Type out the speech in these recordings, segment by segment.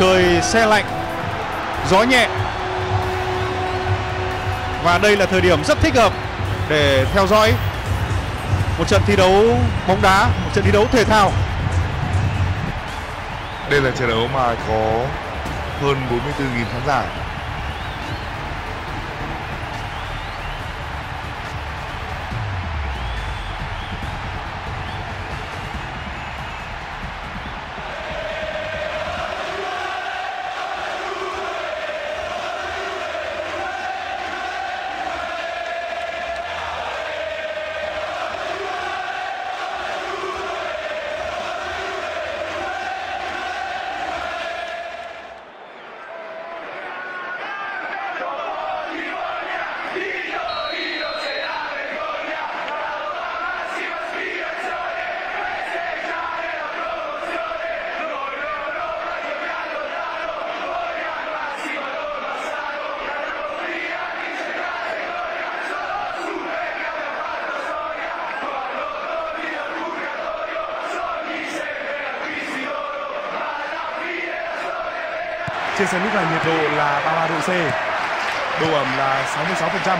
Trời se lạnh, gió nhẹ, và đây là thời điểm rất thích hợp để theo dõi một trận thi đấu bóng đá, một trận thi đấu thể thao. Đây là trận đấu mà có hơn 44.000 khán giả. Trên sân lúc này nhiệt độ là 33 độ C, độ ẩm là 66%.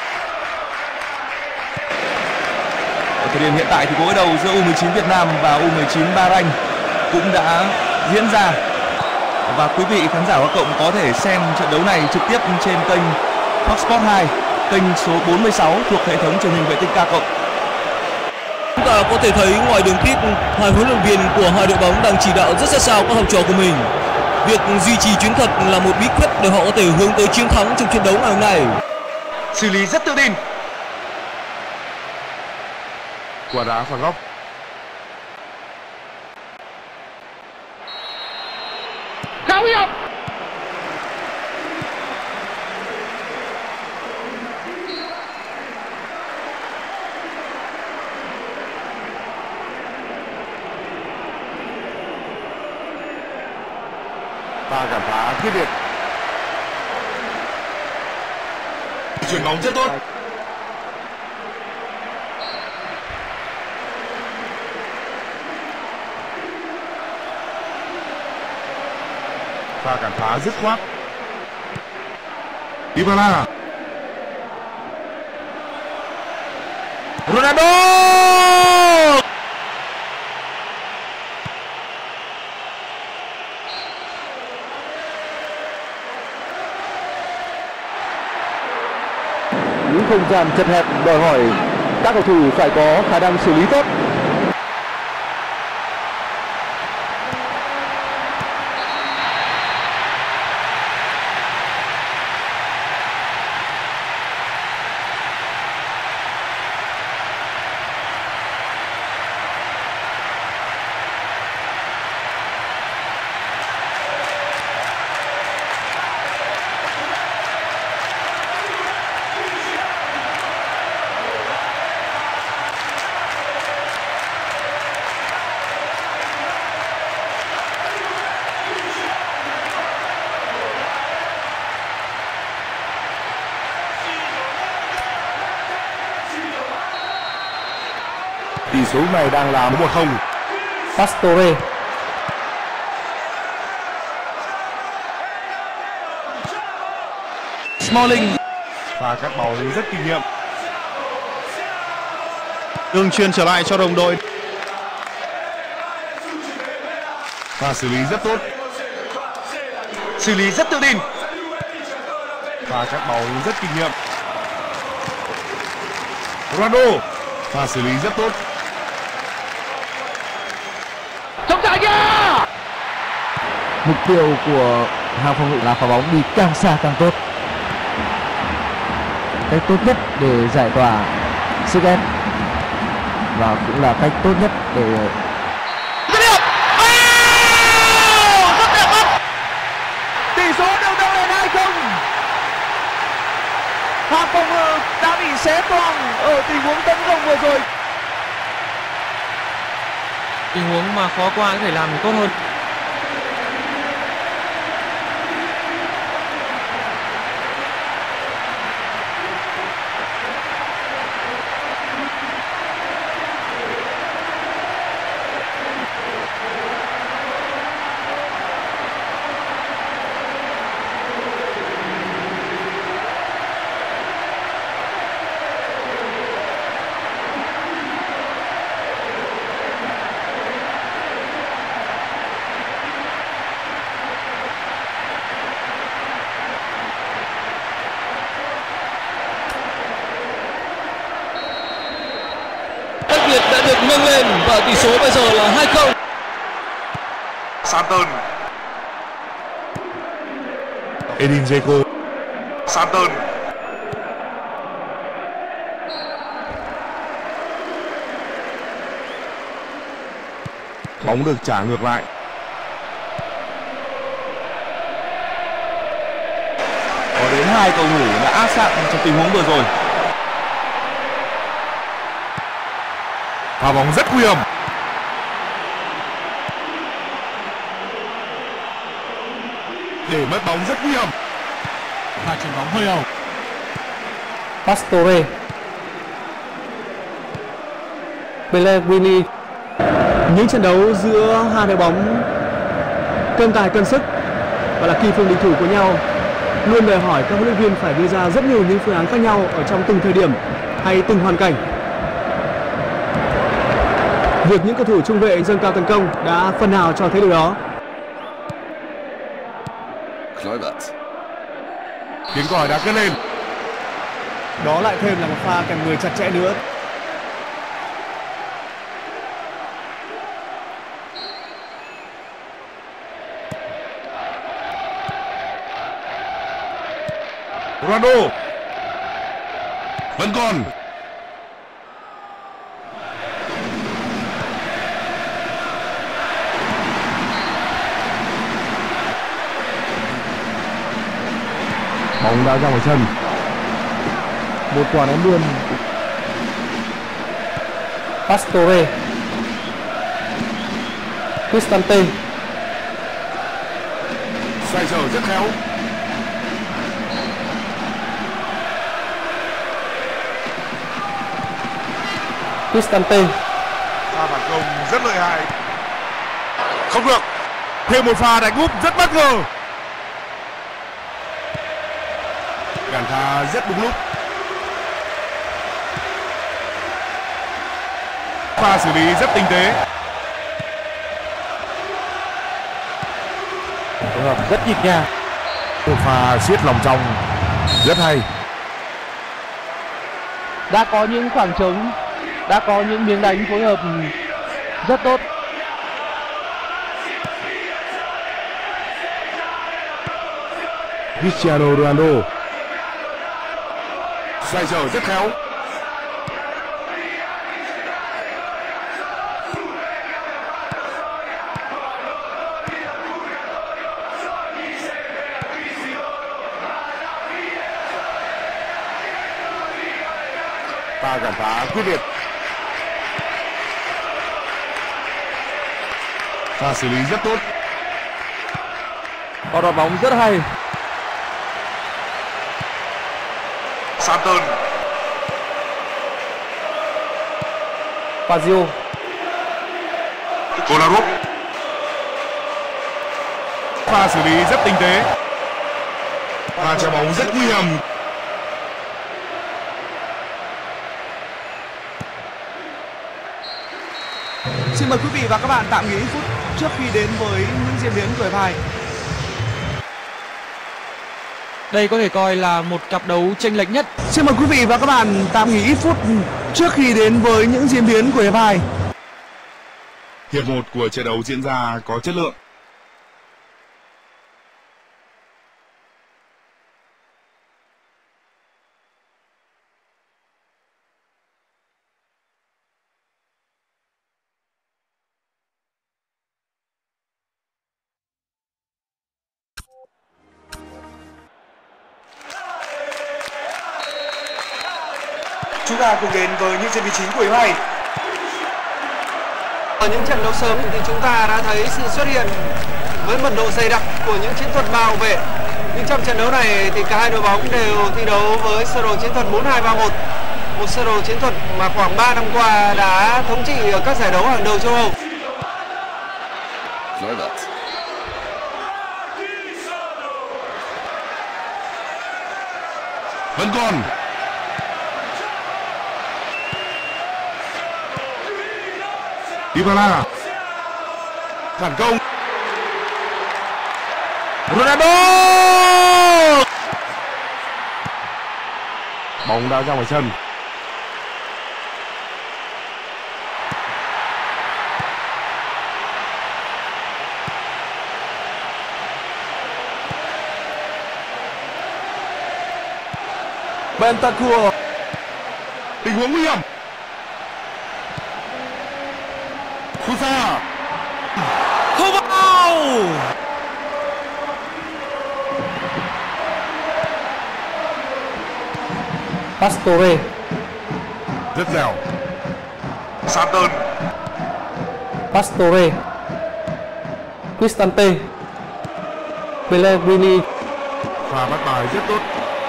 Ở thời điểm hiện tại thì cuộc đối đầu giữa U19 Việt Nam và U19 Bahrain cũng đã diễn ra, và quý vị khán giả Hoa Cộng có thể xem trận đấu này trực tiếp trên kênh Fox Sports 2, kênh số 46 thuộc hệ thống truyền hình vệ tinh K cộng. Chúng ta có thể thấy ngoài đường kíp, hai huấn luyện viên của hai đội bóng đang chỉ đạo rất sát sao các học trò của mình. Việc duy trì chiến thuật là một bí quyết để họ có thể hướng tới chiến thắng trong trận đấu ngày hôm nay. Xử lý rất tự tin. Quả đá phạt góc. Khá nguy hiểm. Và cản phá quyết liệt. Chuyển bóng rất tốt. Và cản phá dứt khoát. Dybala. Ronaldo. Những không gian chật hẹp đòi hỏi các cầu thủ phải có khả năng xử lý tốt. Tỷ số này đang là 1-0. Pastore. Smalling. Và cắt bóng rất kinh nghiệm. Đường truyền trở lại cho đồng đội. Và xử lý rất tốt. Xử lý rất tự tin. Và cắt bóng rất kinh nghiệm. Ronaldo. Và xử lý rất tốt. Trọng tài kìa. Mục tiêu của hàng phòng ngự là phá bóng đi càng xa càng tốt. Cách tốt nhất để giải tỏa sức ép và cũng là cách tốt nhất để rất đẹp mắt. Tỷ số đều đang lên 2-0. Hàng phòng ngự đã bị xé toang ở tình huống tấn công vừa rồi. Tình huống mà khó qua có thể làm tốt hơn. nâng lên và tỷ số bây giờ là 2-0. Santon. Edin Dzeko. Santon. Bóng được trả ngược lại. Có đến 2 cầu thủ đã áp sát trong tình huống vừa rồi. Pha bóng rất nguy hiểm. Để mất bóng rất nguy hiểm. Pha chuyền bóng hơi ẩu. Pastore, Pellegrini. Những trận đấu giữa hai đội bóng cân tài cân sức và là kỳ phùng địch thủ của nhau luôn đòi hỏi các huấn luyện viên phải đưa ra rất nhiều những phương án khác nhau ở trong từng thời điểm hay từng hoàn cảnh. Việc những cầu thủ trung vệ dâng cao tấn công đã phần nào cho thấy điều đó. Tiếng còi đã cất lên. Đó lại thêm là một pha kèm người chặt chẽ nữa. Ronaldo vẫn còn. Bóng đã ra ngoài sân. Một quả ném biên. Pastore, Cristante. Xoay sở rất khéo. Cristante. Pha phản công rất lợi hại. Không được. Thêm một pha đánh úp rất bất ngờ. Cản phá rất đúng lúc. Pha xử lý rất tinh tế. Phối hợp rất nhịp nhàng. Một pha siết lòng trong rất hay. Đã có những khoảng trống, đã có những miếng đánh phối hợp rất tốt. Cristiano Ronaldo xoay sở rất khéo. Pha cản phá quyết liệt. Pha xử lý rất tốt. Có đòn bóng rất hay. Santon. Fazio. Kolarov. Pha xử lý rất tinh tế. Pha chuyền bóng rất nguy hiểm. Xin mời quý vị và các bạn tạm nghỉ phút trước khi đến với những diễn biến của hiệp 2. Đây có thể coi là một cặp đấu chênh lệch nhất. Xin mời quý vị và các bạn tạm nghỉ ít phút trước khi đến với những diễn biến của hiệp 2. Hiệp 1 của trận đấu diễn ra có chất lượng. Chúng ta cùng đến với những diễn biến chính của hiệp 2. Ở những trận đấu sớm thì chúng ta đã thấy sự xuất hiện với mật độ dày đặc của những chiến thuật bao vệ. Nhưng trong trận đấu này thì cả hai đội bóng đều thi đấu với sơ đồ chiến thuật 4-2-3-1. Một sơ đồ chiến thuật mà khoảng 3 năm qua đã thống trị ở các giải đấu hàng đầu châu Âu. Vẫn còn. Dybala phản công. Ronaldo. Bóng đã ra ngoài sân. Bentancur. Tình huống nguy hiểm. Sút xa. Không vào. Pastore. Rất dẻo. Santon. Pastore. Cristante. Pellegrini. Pha bắt bài rất tốt.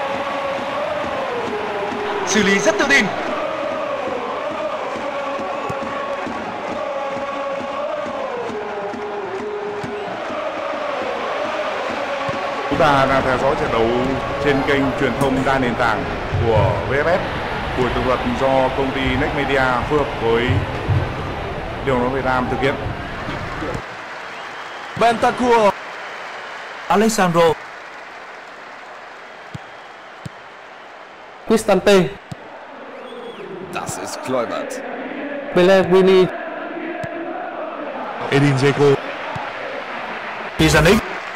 Xử lý rất tự tin. Chúng ta đang theo dõi trận đấu trên kênh truyền thông đa nền tảng của VFF. Buổi tường thuật do công ty Next Media phối hợp với Liên đoàn bóng Việt Nam thực hiện. Bentancur. Alessandro. Cristante. Das ist Kluivert. Pellegrini. Edin Dzeko. Pjanic.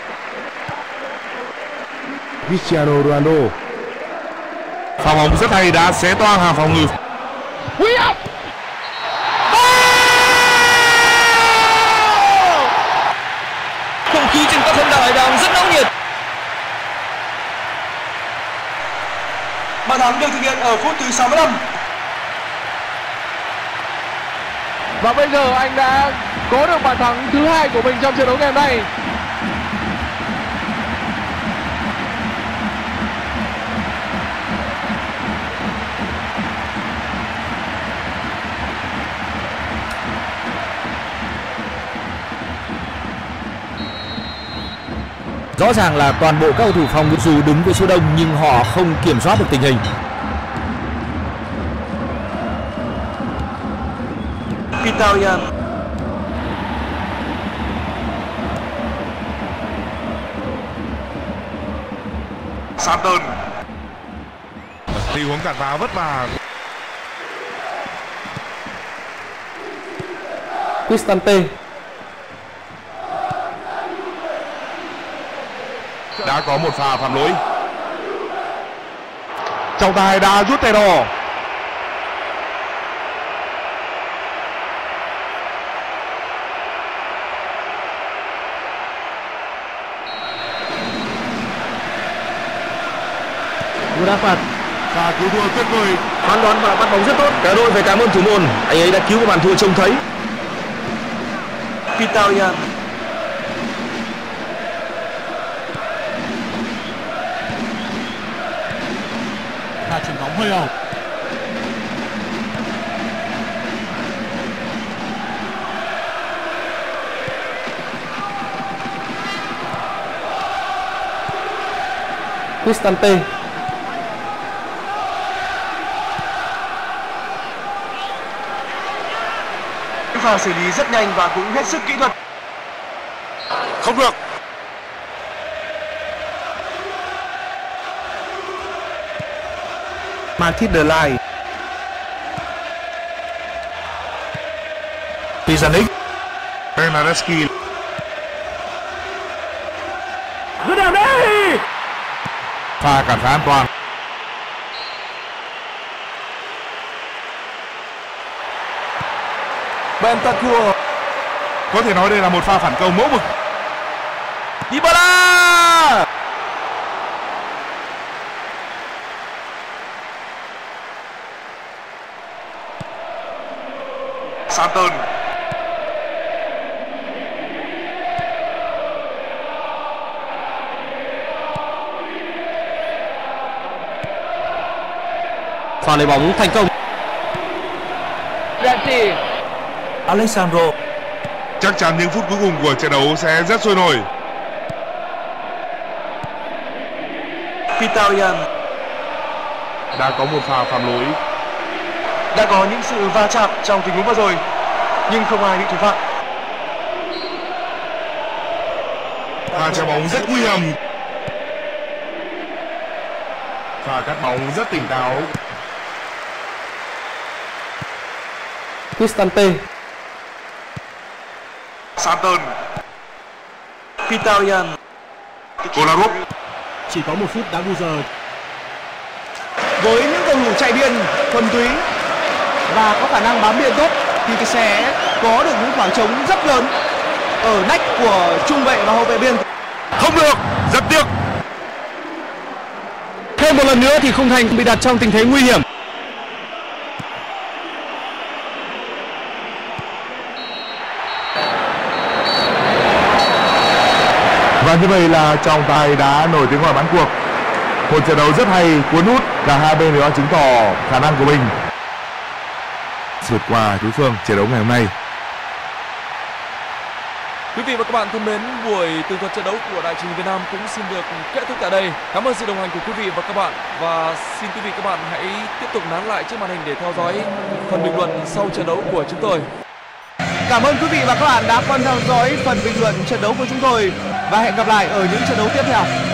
Cristiano Ronaldo. Pha bóng rất hay, đã xé toang hàng phòng ngự. Không khí trên các sân đài đang rất náo nhiệt. Bàn thắng được thực hiện ở phút thứ 65. Và bây giờ anh đã có được bàn thắng thứ 2 của mình trong trận đấu ngày hôm nay. Rõ ràng là toàn bộ các cầu thủ phòng ngự dù đứng với số đông nhưng họ không kiểm soát được tình hình. Mkhitaryan. Santon. Tình huống cản phá vất vả. Cristante. Đã có một pha phạm lỗi. Trọng tài đã rút thẻ đỏ. Một đá phạt. Pha cứu thua tuyệt vời. Phán đoán và bắt bóng rất tốt. Cả đội phải cảm ơn thủ môn, anh ấy đã cứu một bàn thua trông thấy. Mkhitaryan. Pha chuyền bóng hơi ẩu. Cristante. Pha xử lý rất nhanh và cũng hết sức kỹ thuật. Không được. Matthijs de Ligt. Pjanic. Bernardeschi. Dứt điểm đi. Pha cản phá an toàn. Bentancur. Có thể nói đây là một pha phản công mẫu mực. Dybala. Santon. Pha lấy bóng thành công. Alessandro. Chắc chắn những phút cuối cùng của trận đấu sẽ rất sôi nổi. Mkhitaryan. Đã có một pha phạm lỗi. Đã có những sự va chạm trong tình huống vừa rồi nhưng không ai bị thủ phạm. Pha trái bóng rất nguy hiểm. Pha cắt bóng rất tỉnh táo. Cristante. Santon. Mkhitaryan. Kolarov. Chỉ có 1 phút đá bù giờ. với những cầu thủ chạy biên thuần túy và có khả năng bám biên tốt thì sẽ có được những khoảng trống rất lớn ở nách của trung vệ và hậu vệ biên. Không được, rất tiếc. Thêm một lần nữa thì khung thành bị đặt trong tình thế nguy hiểm. Và như vậy là trọng tài đã nổi tiếng ngoài bán cuộc. Một trận đấu rất hay, cuốn hút, cả hai bên đều chứng tỏ khả năng của mình vượt qua đối phương trận đấu ngày hôm nay. Quý vị và các bạn thân mến, buổi tường thuật trận đấu của Đài truyền hình Việt Nam cũng xin được kết thúc tại đây. Cảm ơn sự đồng hành của quý vị và các bạn và xin quý vị và các bạn hãy tiếp tục nán lại trước màn hình để theo dõi phần bình luận sau trận đấu của chúng tôi. Cảm ơn quý vị và các bạn đã quan theo dõi phần bình luận trận đấu của chúng tôi và hẹn gặp lại ở những trận đấu tiếp theo.